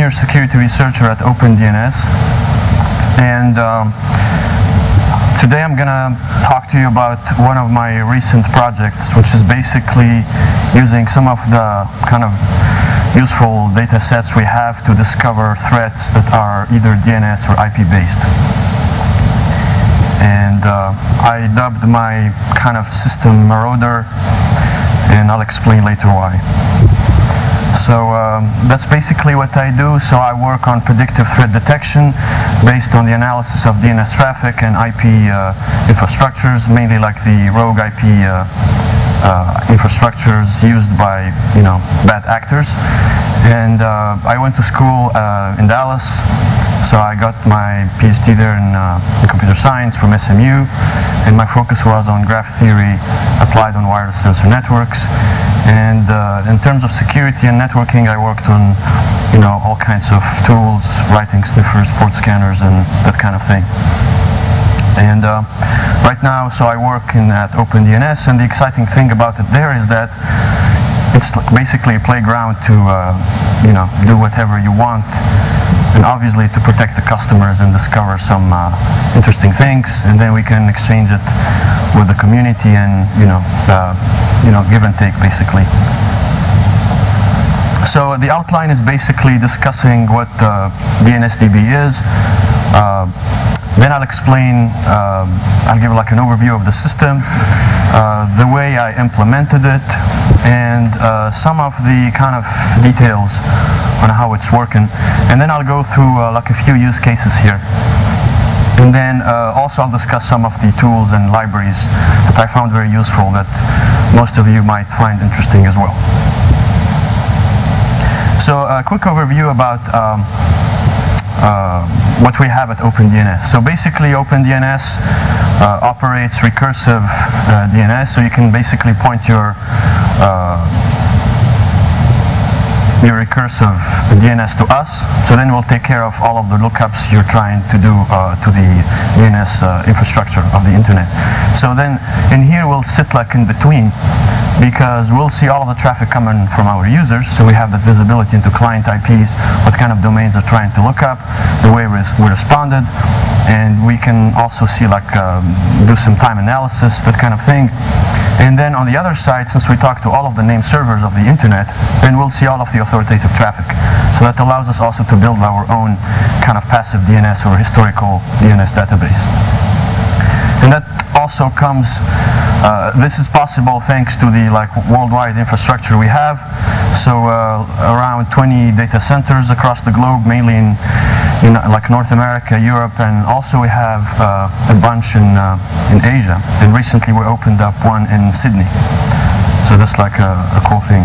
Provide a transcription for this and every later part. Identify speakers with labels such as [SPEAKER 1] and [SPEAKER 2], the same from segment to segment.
[SPEAKER 1] senior security researcher at OpenDNS, and today I'm gonna talk to you about one of my recent projects, which is basically using some of the kind of useful data sets we have to discover threats that are either DNS or IP based. And I dubbed my kind of system Marauder, and I'll explain later why. So that's basically what I do. So I work on predictive threat detection based on the analysis of DNS traffic and IP infrastructures, mainly like the rogue IP infrastructures used by bad actors. And I went to school in Dallas, so I got my PhD there in computer science from SMU, and my focus was on graph theory applied on wireless sensor networks. And in terms of security and networking, I worked on all kinds of tools, writing sniffers, port scanners, and that kind of thing. And right now, so I work at OpenDNS, and the exciting thing about it there is that it's basically a playground to do whatever you want, and obviously to protect the customers and discover some interesting things, and then we can exchange it with the community and give and take basically. So the outline is basically discussing what DNSDB is. Then I'll explain, I'll give like an overview of the system, the way I implemented it, and some of the kind of details on how it's working. And then I'll go through like a few use cases here. And then also I'll discuss some of the tools and libraries that I found very useful that most of you might find interesting as well. So a quick overview about what we have at OpenDNS. So basically OpenDNS operates recursive DNS, so you can basically point your recursive DNS to us, so then we'll take care of all of the lookups you're trying to do to the DNS infrastructure of the internet. So then in here we'll sit like in between, because we'll see all of the traffic coming from our users, so we have that visibility into client IPs, what kind of domains they're trying to look up, the way we responded, and we can also see like do some time analysis, that kind of thing. And then on the other side, since we talk to all of the name servers of the internet, then we'll see all of the authoritative traffic. So that allows us also to build our own kind of passive DNS or historical DNS database. And that also comes, this is possible thanks to the worldwide infrastructure we have. So around 20 data centers across the globe, mainly in like North America, Europe, and also we have a bunch in Asia. And recently we opened up one in Sydney. So that's like a cool thing.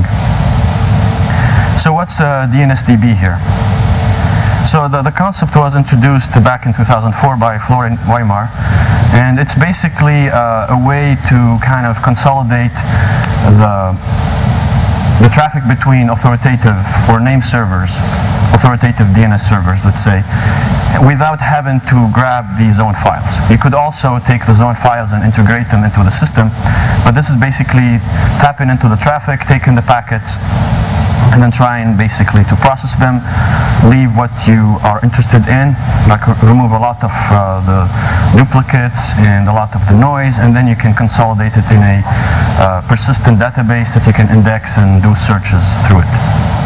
[SPEAKER 1] So what's DNSDB here? So the concept was introduced back in 2004 by Florian Weimar, and it's basically a way to kind of consolidate the traffic between authoritative or name servers, authoritative DNS servers, let's say, without having to grab the zone files. You could also take the zone files and integrate them into the system, but this is basically tapping into the traffic, taking the packets, and then trying basically to process them, leave what you are interested in, like remove a lot of the duplicates and a lot of the noise, and then you can consolidate it in a persistent database that you can index and do searches through it.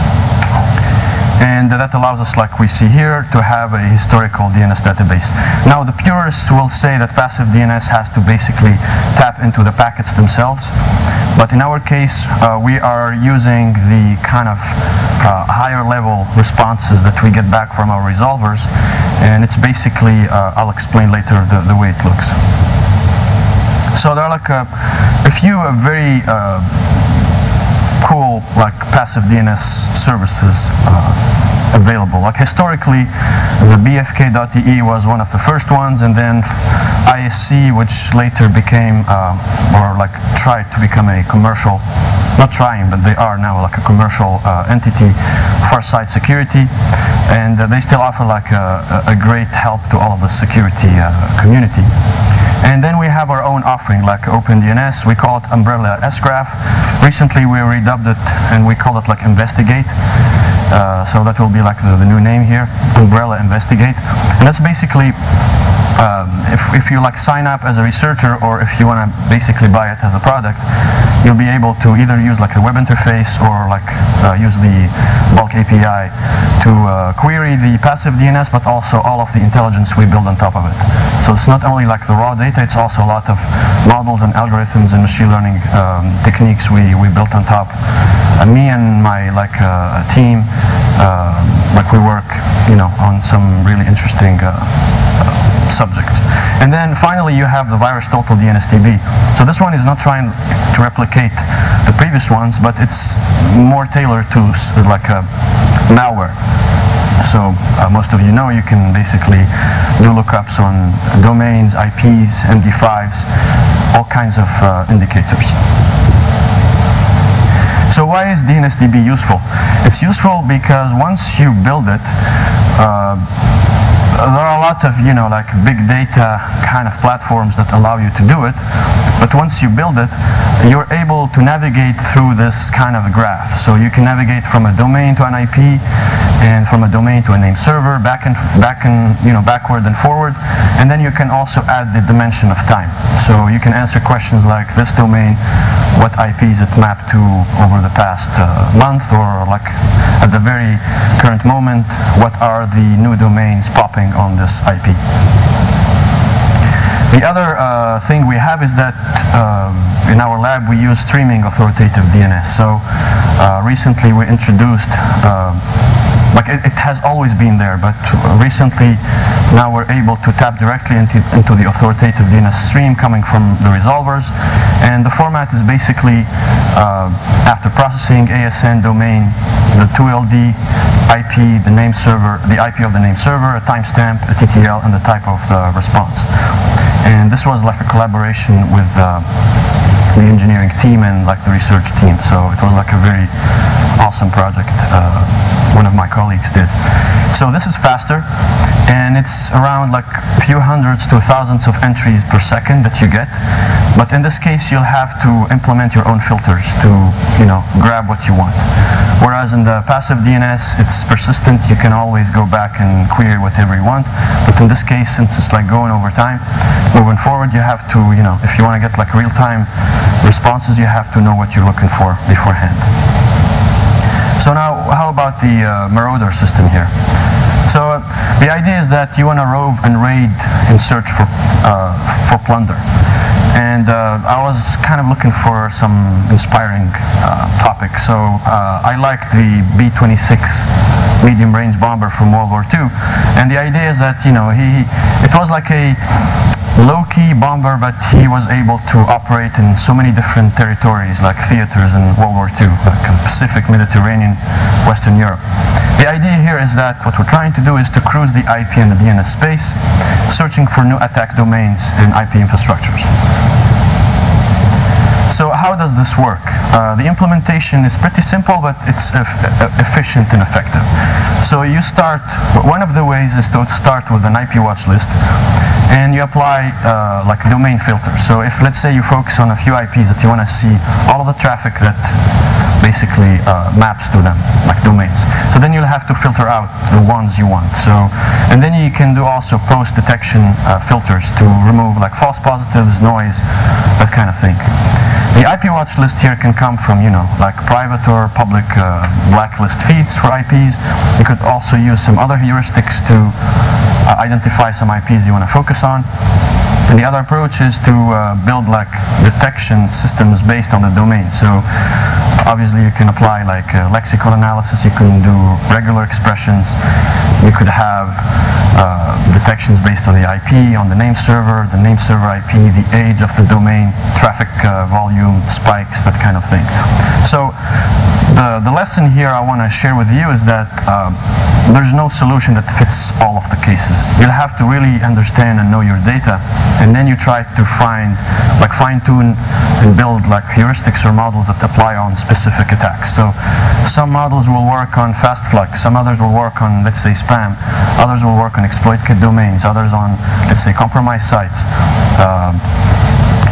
[SPEAKER 1] And that allows us, like we see here, to have a historical DNS database. Now the purists will say that passive DNS has to basically tap into the packets themselves. But in our case, we are using the kind of higher level responses that we get back from our resolvers. And it's basically, I'll explain later the way it looks. So there are like a few very cool passive DNS services available. Like historically, the BFK.de was one of the first ones, and then ISC, which later became or tried to become a commercial, not trying, but they are now like a commercial entity, Farsight Security, and they still offer like a great help to all of the security community. And then we have our own offering like OpenDNS. We call it Umbrella S-Graph. Recently we redubbed it and we call it like Investigate. So that will be like the new name here, Umbrella Investigate. And that's basically if you like sign up as a researcher, or if you want to basically buy it as a product, you'll be able to either use like the web interface or like use the bulk API to query the passive DNS, but also all of the intelligence we build on top of it. So it's not only like the raw data, it's also a lot of models and algorithms and machine learning techniques we built on top. And me and my team, like we work, on some really interesting subjects. And then finally you have the VirusTotal DNSDB. So this one is not trying to replicate the previous ones, but it's more tailored to like a malware. So most of you know you can basically do lookups on domains, IPs, MD5s, all kinds of indicators. So why is DNSDB useful? It's useful because once you build it, there are a lot of, like big data kind of platforms that allow you to do it. But once you build it, you're able to navigate through this kind of a graph. So you can navigate from a domain to an IP, and from a domain to a name server, backward and forward. And then you can also add the dimension of time. So you can answer questions like this domain, what IP is it mapped to over the past month, or like at the very current moment, what are the new domains popping on this IP. The other thing we have is that in our lab we use streaming authoritative DNS. So recently we introduced, it has always been there, but recently now we're able to tap directly into the authoritative DNS stream coming from the resolvers. And the format is basically after processing ASN domain, the 2LD, IP, the name server, the IP of the name server, a timestamp, a TTL, and the type of the response. And this was like a collaboration with the engineering team and like the research team. So it was like a very awesome project one of my colleagues did. So this is faster, and it's around like a few hundreds to thousands of entries per second that you get. But in this case, you'll have to implement your own filters to, grab what you want. Whereas in the passive DNS, it's persistent. You can always go back and query whatever you want. But in this case, since it's like going over time, moving forward, you have to, if you want to get like real-time responses, you have to know what you're looking for beforehand. So now, how about the Marauder system here? So the idea is that you want to rove and raid and search for plunder. And I was kind of looking for some inspiring topics. So I liked the B-26 medium-range bomber from World War II. And the idea is that, it was like a low-key bomber, but he was able to operate in so many different territories, like theaters in World War II, like Pacific, Mediterranean, Western Europe. The idea here is that what we're trying to do is to cruise the IP and the DNS space, searching for new attack domains and IP infrastructures. So how does this work? The implementation is pretty simple, but it's efficient and effective. So you start, one of the ways is to start with an IP watch list, and you apply like a domain filter. So if, let's say, you focus on a few IPs that you want to see all of the traffic that basically maps to them, like domains. So then you'll have to filter out the ones you want. So, and then you can do also post-detection filters to remove like false positives, noise, that kind of thing. The IP watch list here can come from, like private or public blacklist feeds for IPs. You could also use some other heuristics to identify some IPs you want to focus on. And the other approach is to build like detection systems based on the domain. So obviously you can apply like lexical analysis, you can do regular expressions, you could have detections based on the IP, on the name server IP, the age of the domain, traffic volume, spikes, that kind of thing. So the lesson here I want to share with you is that there's no solution that fits all of the cases. You'll have to really understand and know your data, and then you try to fine-tune and build like heuristics or models that apply on specific attacks. So some models will work on fast flux, some others will work on, let's say, spam, others will work on exploit kit domains, others on, let's say, compromised sites.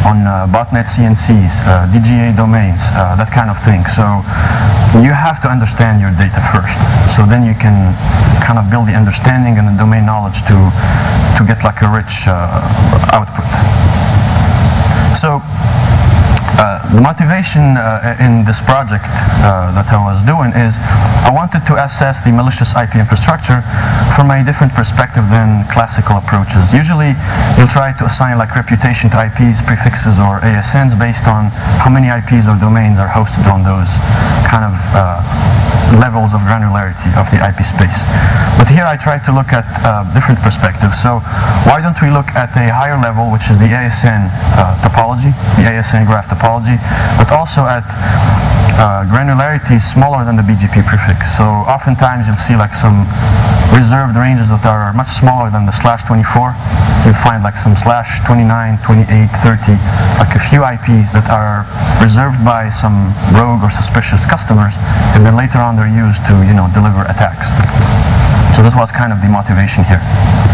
[SPEAKER 1] on botnet CNCs, DGA domains, that kind of thing. So you have to understand your data first. So then you can kind of build the understanding and the domain knowledge to get like a rich output. So the motivation in this project that I was doing is I wanted to assess the malicious IP infrastructure from a different perspective than classical approaches. Usually you'll try to assign like reputation to IPs, prefixes, or ASNs based on how many IPs or domains are hosted on those kind of levels of granularity of the IP space. But here I try to look at different perspectives. So why don't we look at a higher level, which is the ASN topology, the ASN graph topology, but also at granularity smaller than the BGP prefix. So oftentimes you'll see like some reserved ranges that are much smaller than the /24. You'll find like some /29, 28, 30, like a few IPs that are reserved by some rogue or suspicious customers, and then later on they're used to, you know, deliver attacks. So this was kind of the motivation here.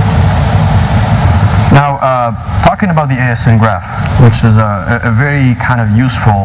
[SPEAKER 1] Now, talking about the ASN graph, which is a very kind of useful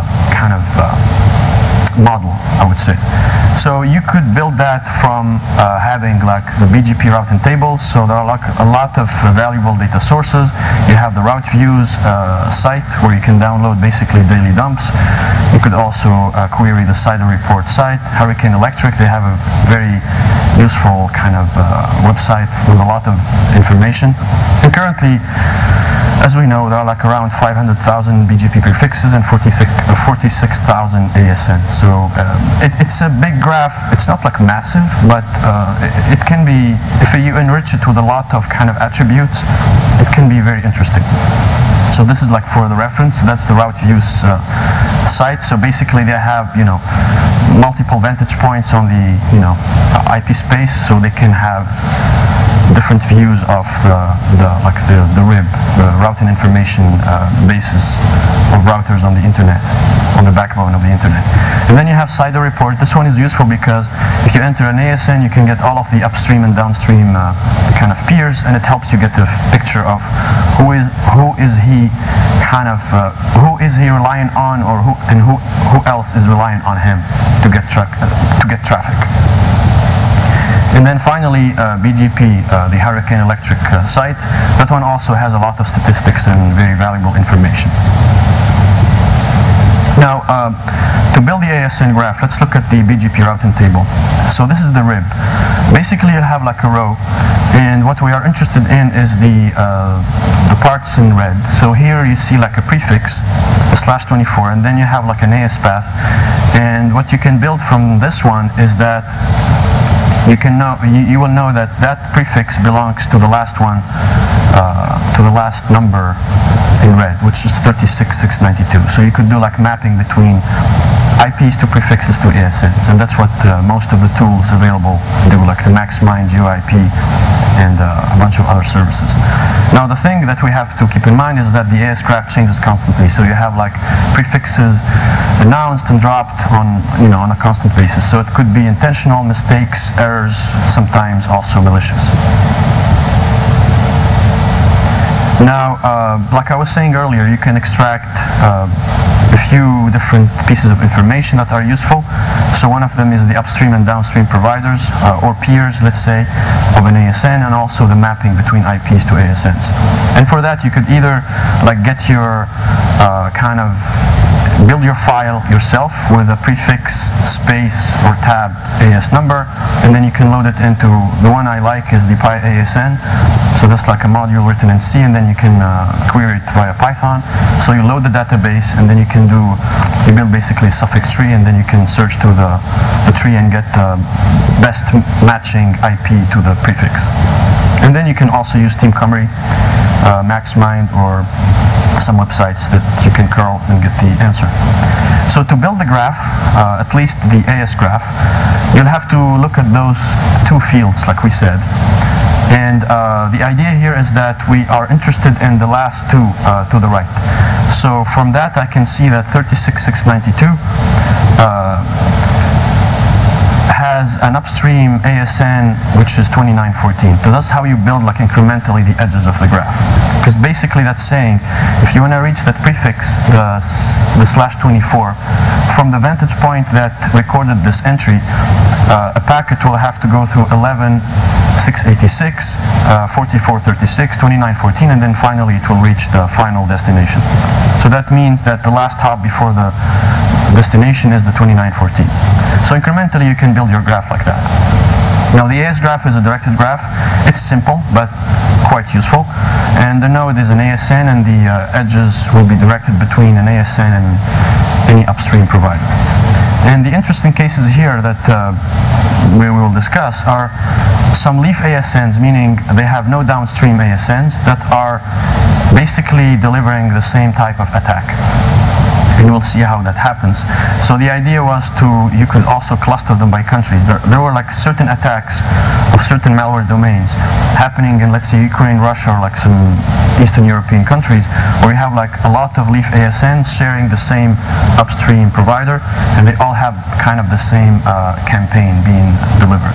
[SPEAKER 1] model, I would say. So you could build that from having like the BGP routing tables. So there are like a lot of valuable data sources. You have the route views site where you can download basically daily dumps. You could also query the CIDR report site. Hurricane Electric, they have a very useful kind of website with a lot of information. And currently, as we know, there are like around 500,000 BGP prefixes and 46,000 ASNs. So it's a big graph. It's not like massive, but it can be, if you enrich it with a lot of kind of attributes, it can be very interesting. So this is like for the reference. That's the route views site. So basically they have, you know, multiple vantage points on the, you know, IP space, so they can have different views of the RIB, the routing information basis of routers on the internet, on the backbone of the internet. And then you have CIDR report. This one is useful because if you enter an ASN, you can get all of the upstream and downstream kind of peers, and it helps you get the picture of who is he relying on, or who else is relying on him to get traffic. And then finally, BGP, the Hurricane Electric site. That one also has a lot of statistics and very valuable information. Now, to build the ASN graph, let's look at the BGP routing table. So this is the RIB. Basically, you have like a row, and what we are interested in is the parts in red. So here you see like a prefix, a /24, and then you have like an AS path. And what you can build from this one is that you will know that that prefix belongs to the last one, to the last number in red, which is 36692. So you could do like mapping between IPs to prefixes to ASNs, and that's what most of the tools available do, like the MaxMind, GeoIP, and a bunch of other services. Now the thing that we have to keep in mind is that the AS graph changes constantly. So you have like prefixes announced and dropped on, you know, on a constant basis. So it could be intentional mistakes, errors, sometimes also malicious. Now, like I was saying earlier, you can extract a few different pieces of information that are useful. So one of them is the upstream and downstream providers, or peers, let's say, of an ASN, and also the mapping between IPs to ASNs. And for that, you could either like get your build your file yourself with a prefix, space, or tab AS number, and then you can load it into, the one I like is the PyASN. So that's like a module written in C, and then you can query it via Python. So you load the database, and then you build basically a suffix tree, and then you can search through the tree and get the best matching IP to the prefix. And then you can also use Team Cymru, MaxMind, or some websites that you can curl and get the answer. So to build the graph, at least the AS graph, you'll have to look at those two fields, like we said. And the idea here is that we are interested in the last two to the right. So from that, I can see that 36692 has has an upstream ASN which is 2914. So that's how you build like incrementally the edges of the graph. Because basically that's saying if you want to reach that prefix, the /24, from the vantage point that recorded this entry, a packet will have to go through 11.686, 44.36, 29.14, and then finally it will reach the final destination. So that means that the last hop before the destination is the 29.14. So incrementally you can build your graph like that. Now the AS graph is a directed graph. It's simple but quite useful. And the node is an ASN, and the edges will be directed between an ASN and any upstream provider. And the interesting cases here that we will discuss are some leaf ASNs, meaning they have no downstream ASNs that are basically delivering the same type of attack. And we'll see how that happens. So the idea was you could also cluster them by countries. There were like certain attacks of certain malware domains happening in, let's say, Ukraine, Russia, or like some Eastern European countries, where you have like a lot of leaf ASNs sharing the same upstream provider, and they all have kind of the same campaign being delivered.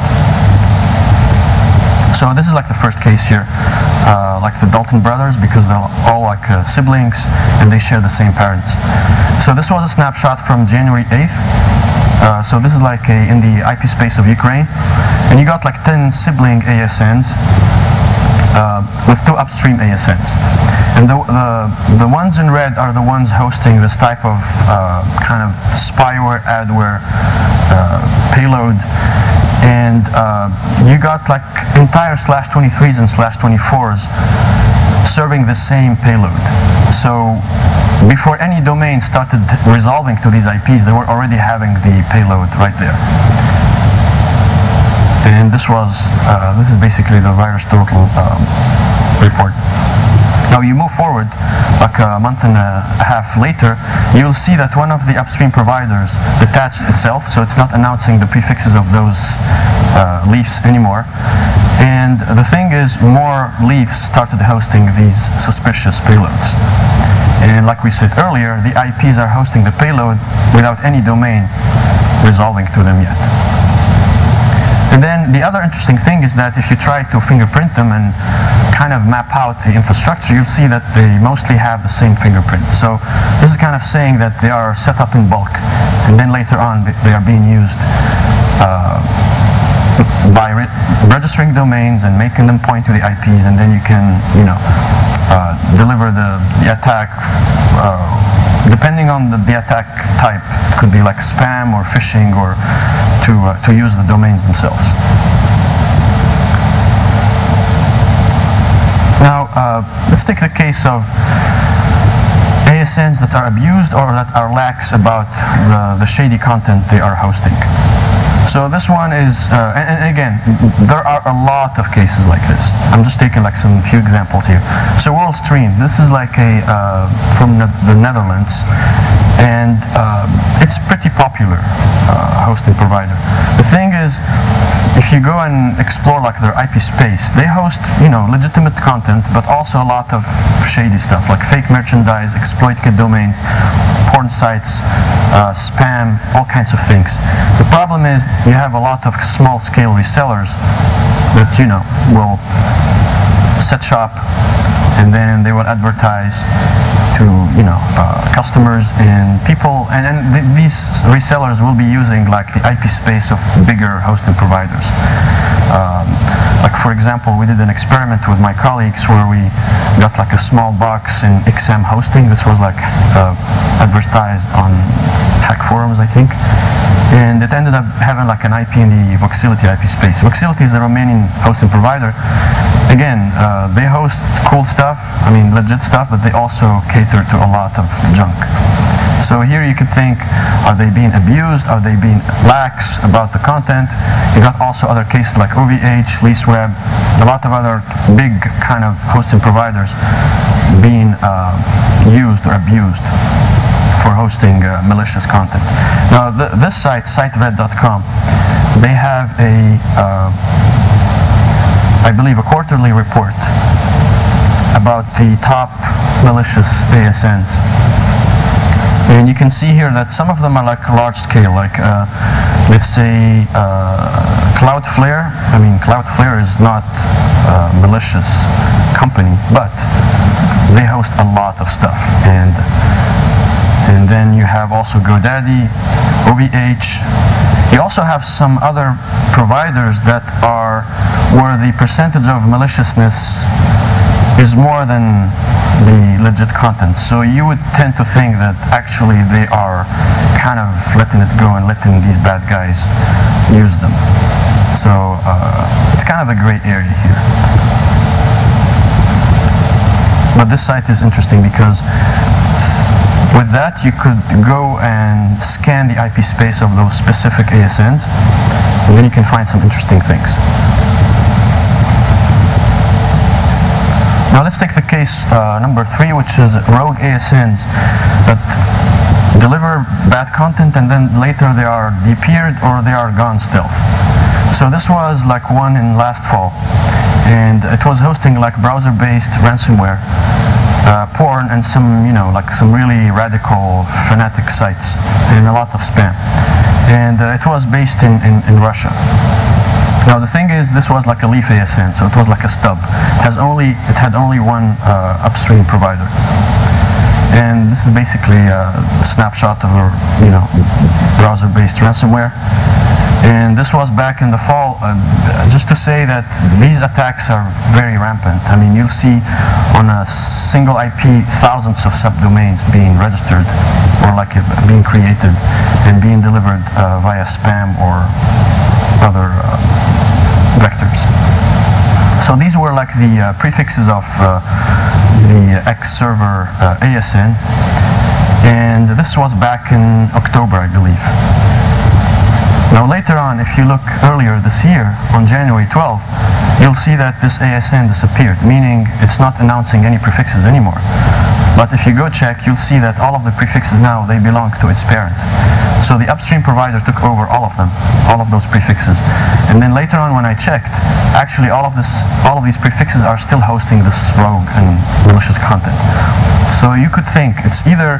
[SPEAKER 1] So this is like the first case here, like the Dalton brothers, because they're all like siblings and they share the same parents. So this was a snapshot from January 8th. So this is like in the IP space of Ukraine, and you got like 10 sibling ASNs with 2 upstream ASNs. And the ones in red are the ones hosting this type of kind of spyware, adware payload. And you got like entire /23s and /24s serving the same payload. So before any domain started resolving to these IPs, they were already having the payload right there. And this is basically the VirusTotal report. Now you move forward, like a month and a half later, you will see that one of the upstream providers detached itself, so it's not announcing the prefixes of those leafs anymore. And the thing is, more leafs started hosting these suspicious payloads. And like we said earlier, the IPs are hosting the payload without any domain resolving to them yet. And then the other interesting thing is that if you try to fingerprint them and kind of map out the infrastructure, you'll see that they mostly have the same fingerprint. So this is kind of saying that they are set up in bulk, and then later on they are being used by registering domains and making them point to the IPs, and then you can, deliver the attack. Depending on the attack type, it could be like spam or phishing, or to use the domains themselves. Now, let's take the case of ASNs that are abused or that are lax about the shady content they are hosting. So this one is, and again, there are a lot of cases like this. I'm just taking like some few examples here. So WorldStream, this is like from the Netherlands, and it's pretty popular hosting provider. The thing is, if you go and explore like their IP space, they host, legitimate content, but also a lot of shady stuff like fake merchandise, exploited domains, porn sites, spam, all kinds of things. The problem is you have a lot of small-scale resellers that will set shop, and then they will advertise to customers and people, and these resellers will be using like the IP space of bigger hosting providers. Like for example, we did an experiment with my colleagues where we got like a small box in XM hosting. This was like advertised on Hack Forums, I think. And it ended up having like an IP in the Voxility IP space. Voxility is a Romanian hosting provider. Again, they host cool stuff, legit stuff, but they also cater to a lot of junk. So here you could think, are they being abused? Are they being lax about the content? You got also other cases like OVH, LeaseWeb, a lot of other big kind of hosting providers being used or abused for hosting malicious content. Now this site, sitevet.com, they have I believe a quarterly report about the top malicious ASNs. And you can see here that some of them are like large scale, like let's say Cloudflare. I mean, Cloudflare is not a malicious company, but they host a lot of stuff. And then you have also GoDaddy, OVH. You also have some other providers that are where the percentage of maliciousness is more than the legit content. So you would tend to think that actually they are kind of letting it go and letting these bad guys use them. So it's kind of a gray area here. But this site is interesting because with that you could go and scan the IP space of those specific ASNs, and then you can find some interesting things. Now let's take the case number 3, which is rogue ASNs that deliver bad content and then later they are de-peered or they are gone stealth. So this was like one in last fall, and it was hosting like browser-based ransomware, porn, and some, you know, like some really radical fanatic sites and a lot of spam. And it was based in Russia. Now the thing is, this was like a leaf ASN, so it was like a stub. It had only one upstream provider. And this is basically a snapshot of a, you know, browser-based ransomware. And this was back in the fall, just to say that these attacks are very rampant. I mean, you'll see on a single IP thousands of subdomains being registered or like being created and being delivered via spam or other vectors. So these were like the prefixes of the X server ASN, and this was back in October, I believe. Now later on, if you look earlier this year, on January 12th, you'll see that this ASN disappeared, meaning it's not announcing any prefixes anymore. But if you go check, you'll see that all of the prefixes now, they belong to its parent. So the upstream provider took over all of them, all of those prefixes. And then later on when I checked, actually all of these prefixes are still hosting this rogue and malicious content. So you could think it's either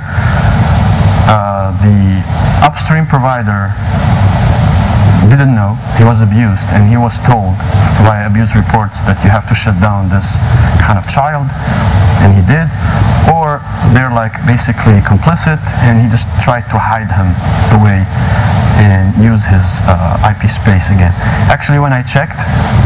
[SPEAKER 1] the upstream provider didn't know, he was abused, and he was told via abuse reports that you have to shut down this kind of child, and he did, or they're like basically complicit and he just tried to hide him away and use his IP space again. Actually, when I checked,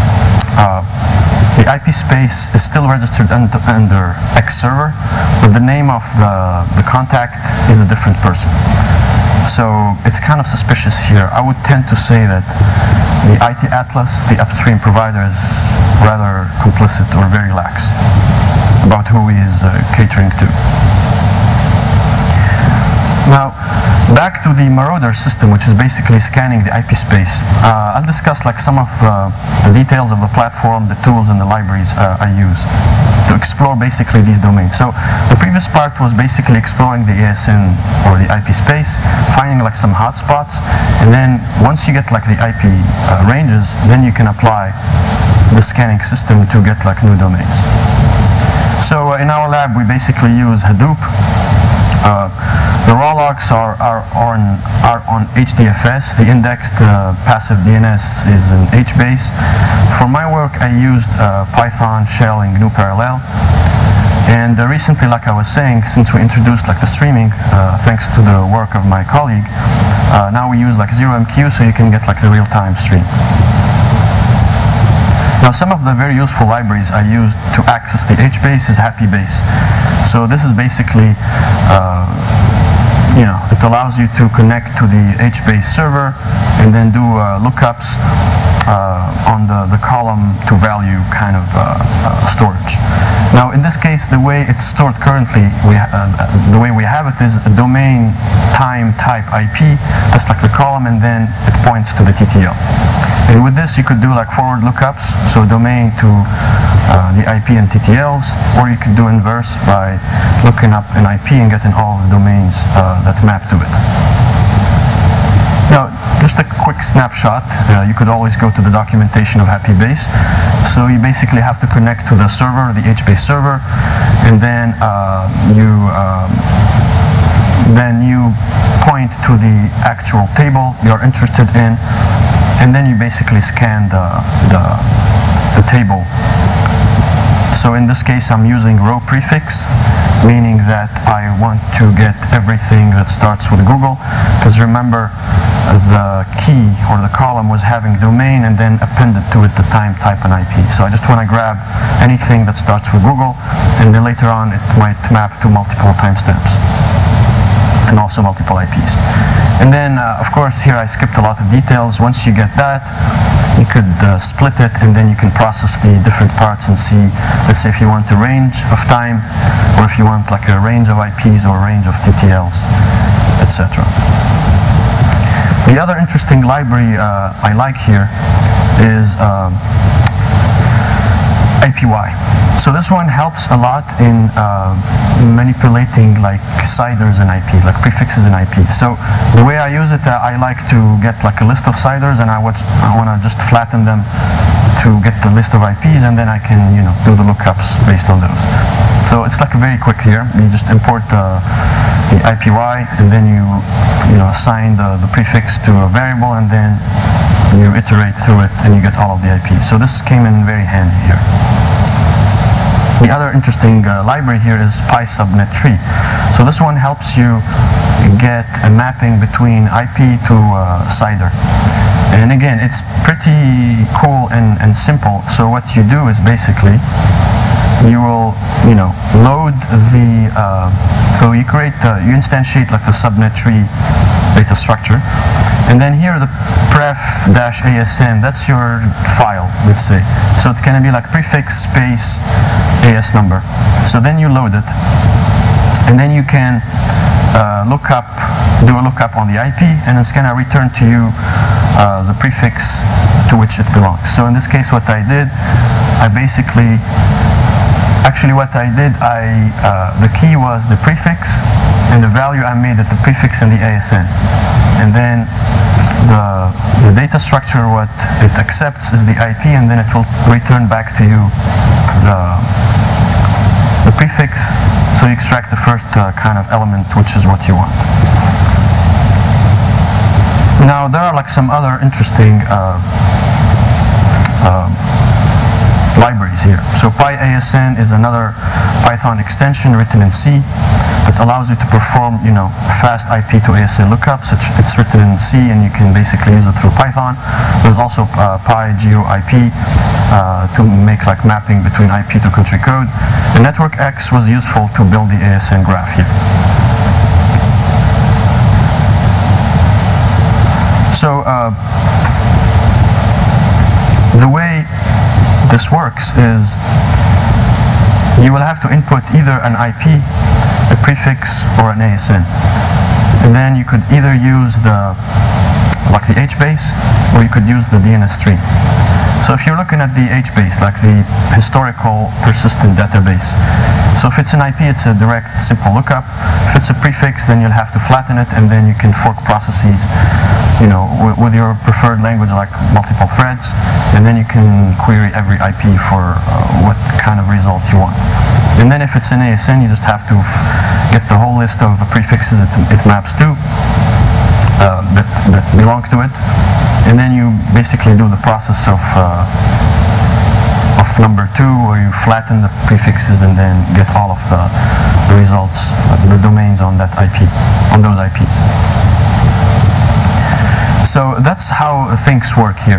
[SPEAKER 1] the IP space is still registered under X server, but the name of the contact is a different person. So it's kind of suspicious here. I would tend to say that the IT Atlas, the upstream provider, is rather complicit or very lax about who he is catering to. Now, back to the Marauder system, which is basically scanning the IP space. I'll discuss like some of the details of the platform, the tools, and the libraries I use to explore basically these domains. So the previous part was basically exploring the ASN or the IP space, finding like some hotspots, and then once you get like the IP ranges, then you can apply the scanning system to get like new domains. So in our lab, we basically use Hadoop. The raw logs are on HDFS. The indexed passive DNS is in HBase. For my work, I used Python, Shell, and GNU Parallel. And recently, like I was saying, since we introduced like the streaming, thanks to the work of my colleague, now we use like ZeroMQ, so you can get like the real-time stream. Now, some of the very useful libraries I used to access the HBase is HappyBase. So this is basically, you know, it allows you to connect to the HBase server and then do lookups on the column to value kind of storage. Now, in this case, the way it's stored currently, the way we have it is a domain time type IP, just like the column, and then it points to the TTL. And with this, you could do like forward lookups, so domain to the IP and TTLs, or you could do inverse by looking up an IP and getting all the domains that map to it. Now, just a quick snapshot, you could always go to the documentation of HappyBase. So you basically have to connect to the server, the HBase server, and then then you point to the actual table you're interested in, and then you basically scan the table. So in this case, I'm using row prefix, meaning that I want to get everything that starts with Google, because remember, the key or the column was having domain and then appended to it the time, type, and IP. So I just want to grab anything that starts with Google, and then later on it might map to multiple timestamps and also multiple IPs. And then, of course, here I skipped a lot of details. Once you get that, you could split it, and then you can process the different parts and see, let's say if you want a range of time, or if you want like a range of IPs or a range of TTLs, etc. The other interesting library I like here is IPY. So this one helps a lot in manipulating like CIDRs and IPs, like prefixes and IPs. So the way I use it, I like to get like a list of CIDRs, and I want to just flatten them to get the list of IPs, and then I can do the lookups based on those. So it's like very quick here. You just import the IPY, and then you assign the prefix to a variable, and then you iterate through it, and you get all of the IPs. So this came in very handy here. The other interesting library here is PySubnet-Tree. So this one helps you get a mapping between IP to CIDR. And again, it's pretty cool and simple. So what you do is basically you will load the so you create you instantiate like the subnet tree data structure, and then here the pref-asn, that's your file, let's say. So it's going to be like prefix space AS number. So then you load it, and then you can do a lookup on the IP, and it's going to return to you the prefix to which it belongs. So in this case, what I did, the key was the prefix, and the value I made at the prefix and the ASN. And then the data structure, what it accepts is the IP, and then it will return back to you the prefix. So you extract the first kind of element, which is what you want. Now there are like some other interesting libraries here. So PyASN is another Python extension written in C that allows you to perform, fast IP to ASN lookups. It's written in C, and you can basically use it through Python. There's also PyGeoIP to make like mapping between IP to country code. And NetworkX was useful to build the ASN graph here. So the way this works is you will have to input either an IP, a prefix, or an ASN. And then you could either use the HBase, or you could use the DNS stream. So if you're looking at the HBase, like the historical persistent database, so if it's an IP, it's a direct, simple lookup. If it's a prefix, then you'll have to flatten it, and then you can fork processes, with your preferred language, like multiple threads, and then you can query every IP for what kind of result you want. And then if it's an ASN, you just have to get the whole list of the prefixes it maps to that belong to it, and then you basically do the process of number 2, where you flatten the prefixes and then get all of the results, the domains on that IP, on those IPs. So that's how things work here.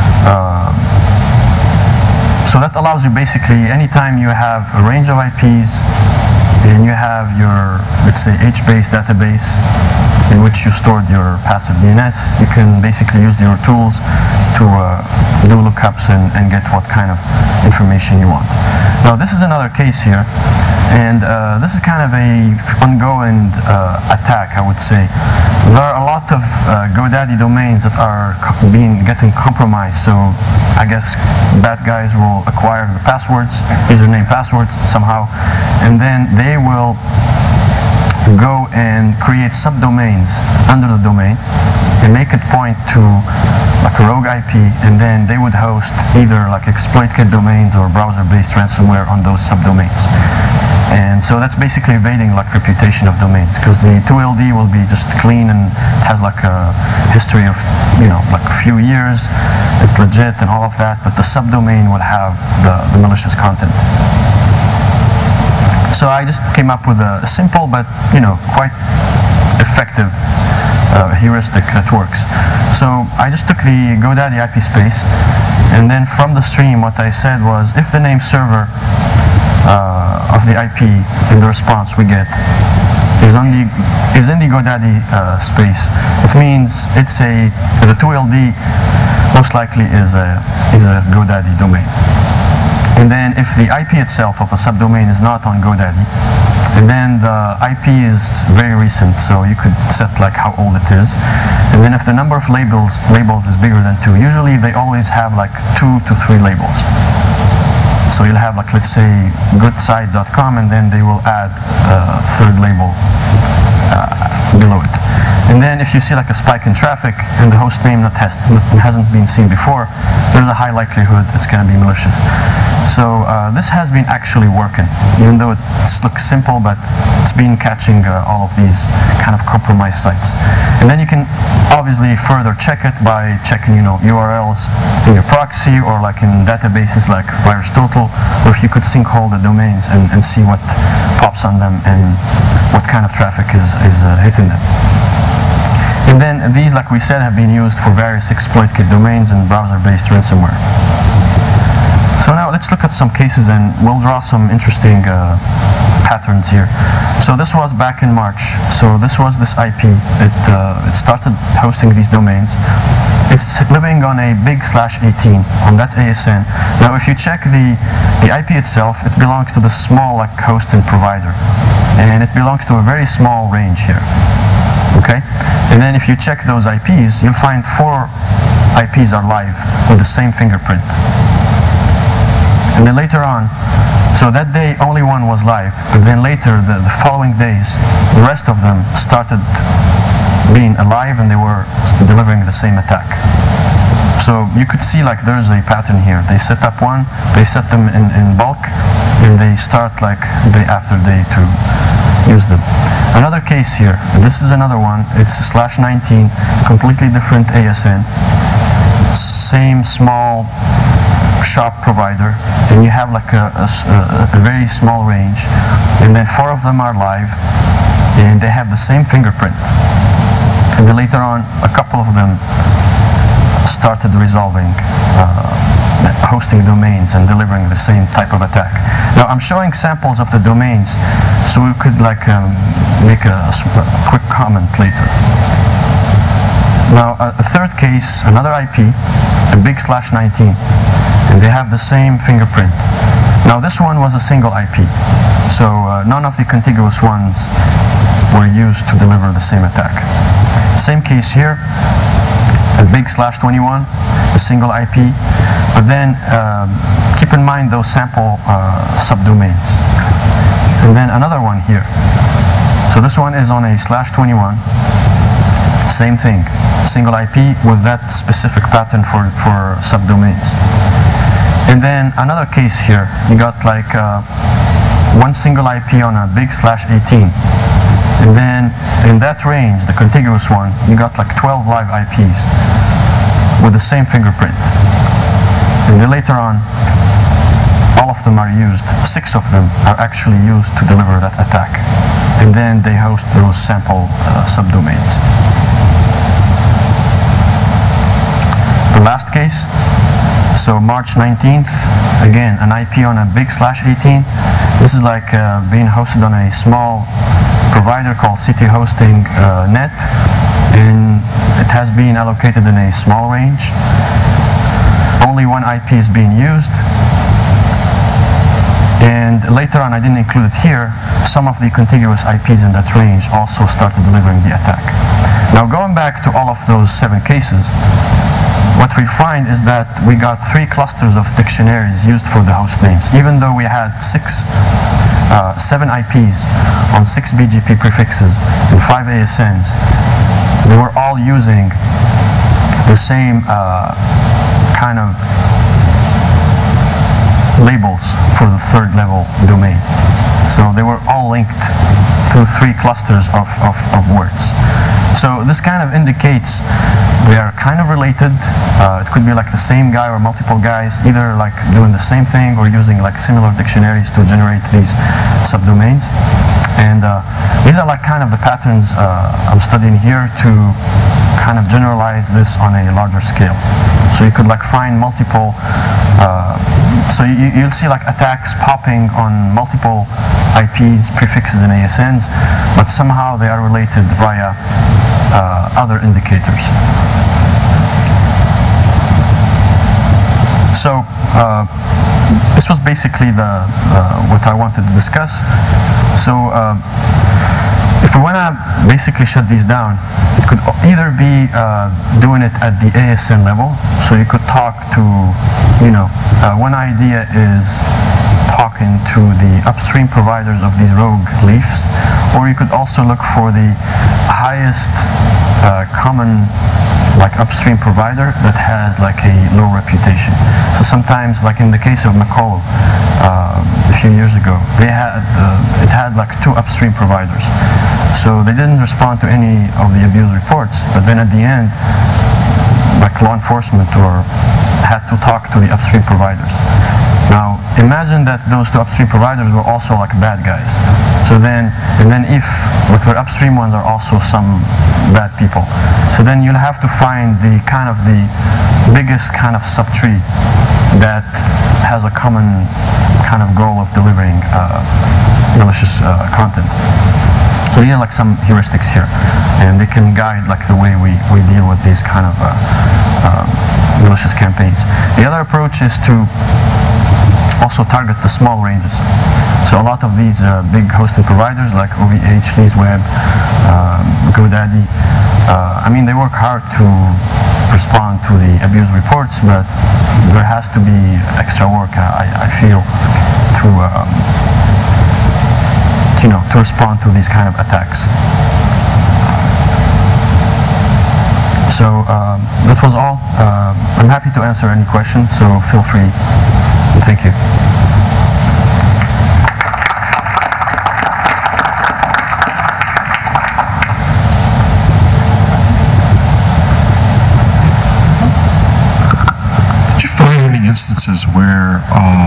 [SPEAKER 1] So that allows you basically, anytime you have a range of IPs and you have your, let's say, HBase database in which you stored your passive DNS, you can basically use your tools to do lookups and get what kind of information you want. Now this is another case here, and this is kind of a ongoing attack, I would say. There are a lot of GoDaddy domains that are getting compromised, so I guess bad guys will acquire the passwords, username passwords somehow, and then they will go and create subdomains under the domain and make it point to like a rogue IP, and then they would host either like exploitkit domains or browser-based ransomware on those subdomains. And so that's basically evading like reputation of domains, because the 2LD will be just clean and has like a history of, like a few years, it's legit and all of that, but the subdomain will have the malicious content. So I just came up with a simple but quite effective heuristic that works. So I just took the GoDaddy IP space, and then from the stream what I said was, if the name server of the IP in the response we get is in the GoDaddy space, it means the 2LD most likely is a GoDaddy domain. And then if the IP itself of a subdomain is not on GoDaddy, and then the IP is very recent, so you could set like how old it is. And then if the number of labels is bigger than 2, usually they always have like 2 to 3 labels. So you'll have like, let's say, goodsite.com, and then they will add a third label below it. And then if you see like a spike in traffic and the host name hasn't been seen before, there's a high likelihood it's going to be malicious. So this has been actually working, even though it looks simple, but it's been catching all of these kind of compromised sites. And then you can obviously further check it by checking URLs in your proxy, or like in databases like VirusTotal, or if you could sinkhole the domains and see what pops on them and what kind of traffic is hitting them. And then these, like we said, have been used for various exploit kit domains and browser-based ransomware. So now let's look at some cases, and we'll draw some interesting patterns here. So this was back in March. So this was this IP. It started hosting these domains. It's living on a big/18 on that ASN. Now if you check the IP itself, it belongs to the small like host and provider. And it belongs to a very small range here. Okay? And then if you check those IPs, you'll find 4 IPs are live with the same fingerprint. And then later on, so that day only one was live, but then later, the following days, the rest of them started being alive and they were delivering the same attack. So you could see like there's a pattern here. They set up one, they set them in bulk, and they start like day after day to use them. Another case here, this is another one, it's /19, completely different ASN, same small shop provider, and you have like a very small range, and then 4 of them are live, and they have the same fingerprint. And then later on, a couple of them started resolving hosting domains and delivering the same type of attack. Now I'm showing samples of the domains, so we could like make a quick comment later. Now a third case, another IP, a big/19, and they have the same fingerprint. Now this one was a single IP, so none of the contiguous ones were used to deliver the same attack. Same case here, a big/21, a single IP, but then keep in mind those sample subdomains. And then another one here. So this one is on a /21, same thing, single IP with that specific pattern for subdomains. And then another case here, you got like one single IP on a big/18. And then in that range, the contiguous one, you got like 12 live IPs with the same fingerprint. And then later on, all of them are used, 6 of them are actually used to deliver that attack. And then they host those sample subdomains. The last case, so March 19th, again, an IP on a big/18. This is like being hosted on a small provider called City Hosting Net, and it has been allocated in a small range. Only one IP is being used. And later on, I didn't include it here, some of the contiguous IPs in that range also started delivering the attack. Now going back to all of those 7 cases, what we find is that we got 3 clusters of dictionaries used for the host names, even though we had 7 IPs on 6 BGP prefixes and 5 ASNs. They were all using the same kind of labels for the 3rd level domain. So they were all linked through 3 clusters of words. So this kind of indicates they are kind of related. It could be like the same guy or multiple guys, either like doing the same thing or using like similar dictionaries to generate these subdomains. And these are like kind of the patterns I'm studying here to kind of generalize this on a larger scale. So you could like find multiple, so you'll see like attacks popping on multiple IPs, prefixes, and ASNs, but somehow they are related via other indicators. So this was basically the what I wanted to discuss. So if we want to basically shut these down, it could either be doing it at the ASN level. So you could talk to, one idea is talking to the upstream providers of these rogue leafs, or you could also look for the highest common like upstream provider that has like a low reputation. So sometimes, like in the case of McCall a few years ago, they had it had like 2 upstream providers. So they didn't respond to any of the abuse reports, but then at the end, like law enforcement had to talk to the upstream providers. Now imagine that those 2 upstream providers were also like bad guys. So then, if with their upstream ones are also some bad people, so then you'll have to find the biggest kind of subtree that has a common kind of goal of delivering malicious content. So you have like some heuristics here, and they can guide like the way we deal with these kind of malicious campaigns. The other approach is to also target the small ranges. So a lot of these big hosting providers like OVH, LeaseWeb, GoDaddy, I mean, they work hard to respond to the abuse reports, but there has to be extra work, I feel, to respond to these kind of attacks. So that was all. I'm happy to answer any questions, so feel free. Thank you.
[SPEAKER 2] Did you find any instances where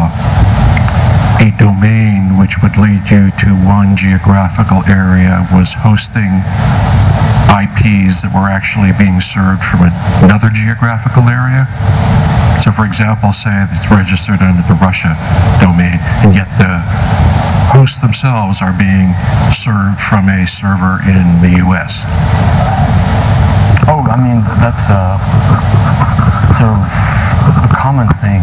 [SPEAKER 2] a domain which would lead you to one geographical area was hosting IPs that were actually being served from another geographical area? So for example, say it's registered under the Russia domain, and yet the hosts themselves are being served from a server in the US.
[SPEAKER 1] Oh, I mean, that's sort of a common thing.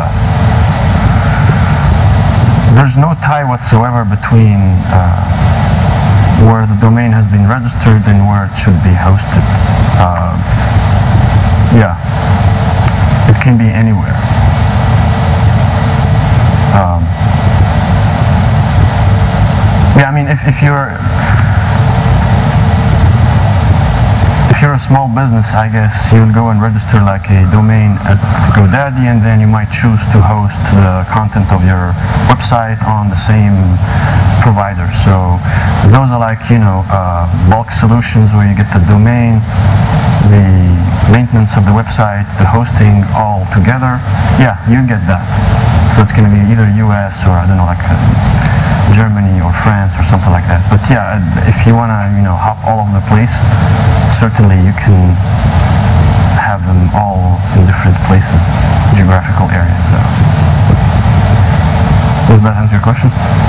[SPEAKER 1] There's no tie whatsoever between where the domain has been registered and where it should be hosted. Yeah, it can be anywhere. Yeah, I mean, if you're a small business, I guess you'll go and register like a domain at GoDaddy, and then you might choose to host the content of your website on the same provider. So those are like, bulk solutions where you get the domain, the maintenance of the website, the hosting all together. Yeah, you get that. So it's going to be either US or, I don't know, like Germany or France or something like that. But yeah, if you want to, hop all over the place, certainly you can have them all in different places, geographical areas. So, does that answer your question?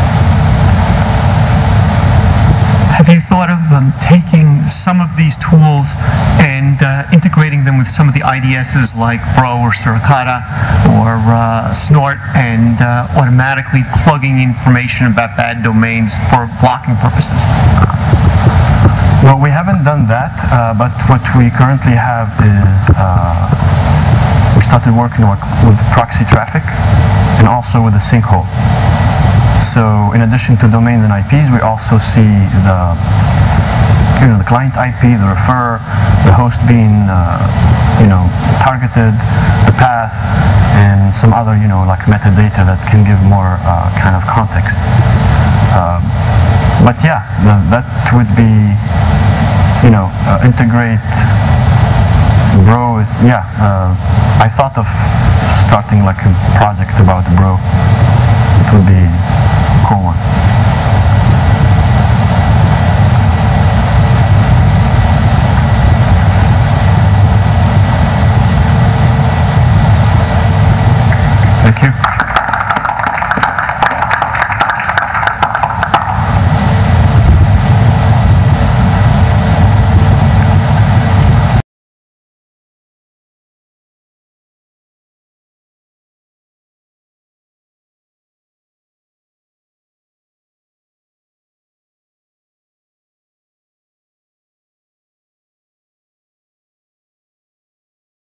[SPEAKER 3] Have you thought of taking some of these tools and integrating them with some of the IDSs like Bro or Suricata or Snort, and automatically plugging information about bad domains for blocking purposes?
[SPEAKER 1] Well, we haven't done that, but what we currently have is we started working with proxy traffic and also with the sinkhole. So in addition to domains and IPs, we also see the client IP, the refer, the host being targeted, the path, and some other like metadata that can give more kind of context. But yeah, that would be, integrate Bro is, yeah, I thought of starting like a project about Bro. It would be a cool one.